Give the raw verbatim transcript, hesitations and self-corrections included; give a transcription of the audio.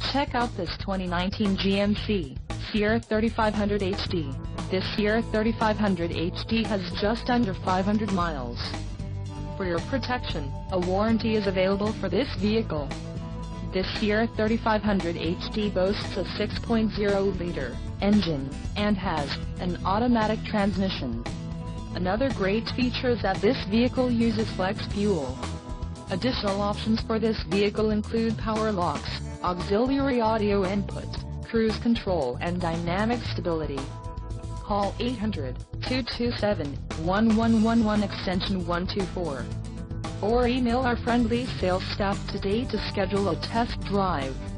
Check out this twenty nineteen G M C Sierra thirty-five hundred H D. This Sierra thirty-five hundred H D has just under five hundred miles. For your protection, a warranty is available for this vehicle. This Sierra thirty-five hundred H D boasts a six point oh liter engine, and has an automatic transmission. Another great feature is that this vehicle uses flex fuel. Additional options for this vehicle include power locks, auxiliary audio input, cruise control and dynamic stability. Call eight hundred, two two seven, one one one one extension one two four. Or email our friendly sales staff today to schedule a test drive.